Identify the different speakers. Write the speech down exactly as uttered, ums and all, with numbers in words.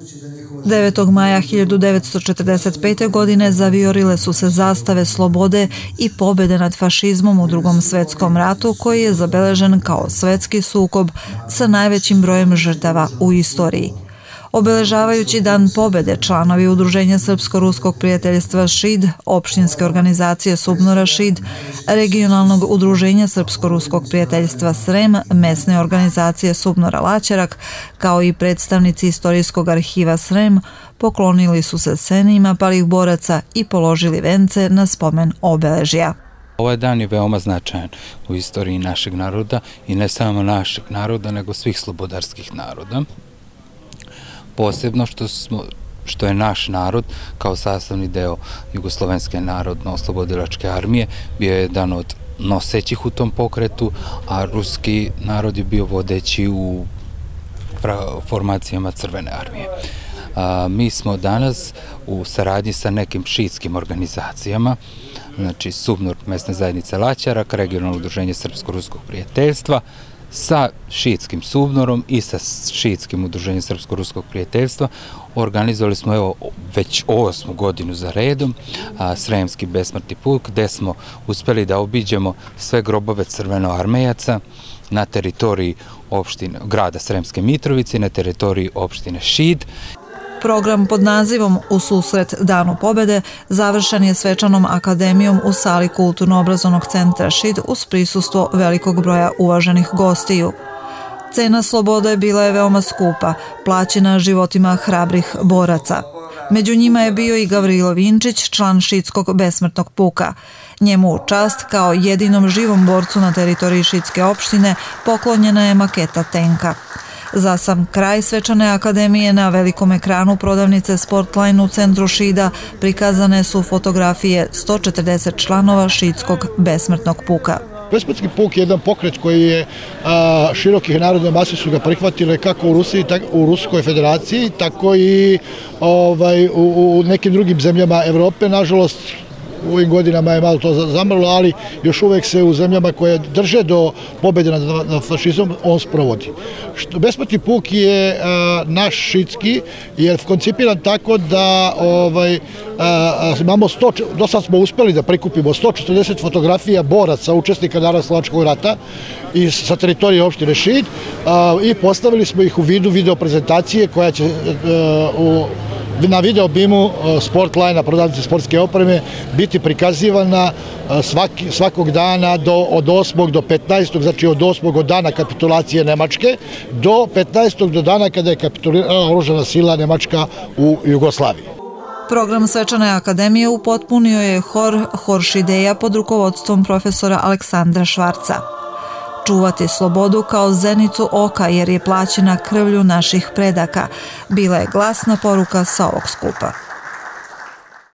Speaker 1: devetog maja hiljadu devetsto četrdeset pete. godine zaviorile su se zastave slobode i pobede nad fašizmom u Drugom svetskom ratu, koji je zabeležen kao svetski sukob sa najvećim brojem žrtava u istoriji. Obeležavajući Dan pobede, članovi Udruženja Srpsko-ruskog prijateljstva ŠID, opštinske organizacije Subnora ŠID, regionalnog Udruženja Srpsko-ruskog prijateljstva Srem, mesne organizacije Subnora Laćarak, kao i predstavnici Istorijskog arhiva Srem, poklonili su se senima palih boraca i položili vence na spomen obeležja.
Speaker 2: Ovaj dan je veoma značajan u istoriji našeg naroda i ne samo našeg naroda, nego svih slobodarskih naroda. Posebno što, smo, što je naš narod kao sastavni deo Jugoslovenske narodno-oslobodilačke armije bio je jedan od nosećih u tom pokretu, a ruski narod je bio vodeći u formacijama Crvene armije. A, mi smo danas u saradnji sa nekim šiitskim organizacijama, znači Subnor mesne zajednice Laćarak, regionalno udruženje Srpsko-ruskog prijateljstva, sa šiitskim Subnorom i sa šiitskim udruženjem Srpsko-ruskog prijateljstva organizovali smo evo već osmu godinu za redom a, Sremski besmrtni put, gde smo uspeli da obiđemo sve grobove crvenoarmejaca na teritoriji opštine, grada Sremske Mitrovice, na teritoriji opštine Šid.
Speaker 1: Program pod nazivom U susret Danu pobede završen je svečanom akademijom u sali Kulturno-obrazovnog centra Šid uz prisustvo velikog broja uvaženih gostiju. Cena slobode bila je veoma skupa, plaćena životima hrabrih boraca. Među njima je bio i Gavrilo Vinčić, član Šidskog besmrtnog puka. Njemu u čast, kao jedinom živom borcu na teritoriji Šidske opštine, poklonjena je maketa tenka. Za sam kraj svečane akademije na velikom ekranu prodavnice Sportline u centru Šida prikazane su fotografije sto četrdeset članova Šidskog besmrtnog puka.
Speaker 3: Besmrtni puk je jedan pokret koji je a, širokih narodne mase su ga prihvatile kako u Rusiji, tako u Ruskoj federaciji, tako i ovaj, u, u nekim drugim zemljama Evrope. Nažalost, u ovim godinama je malo to zamrlo, ali još uvek se u zemljama koje drže do pobjede nad, nad fašizmom on sprovodi. Besmrtni puk je a, naš šidski, jer koncipiran tako da ovaj, a, imamo sto, do sad smo uspeli da prikupimo sto četrdeset fotografija boraca, učesnika Narodnooslobodilačkog rata i sa teritorije opštine Šid a, i postavili smo ih u vidu video prezentacije koja će a, u na video bimu Sportline, prodavnice sportske opreme, biti prikazivana svaki, svakog dana do, od osmog do petnaestog, znači od osmog od dana kapitulacije Nemačke do petnaestog do dana kada je kapitulirala oružana sila Nemačka u Jugoslaviji.
Speaker 1: Program svečane akademije upotpunio je hor Hor Šideja pod rukovodstvom profesora Aleksandra Švarca. Čuvati slobodu kao zenicu oka jer je plaćena krvlju naših predaka, bila je glasna poruka sa ovog skupa.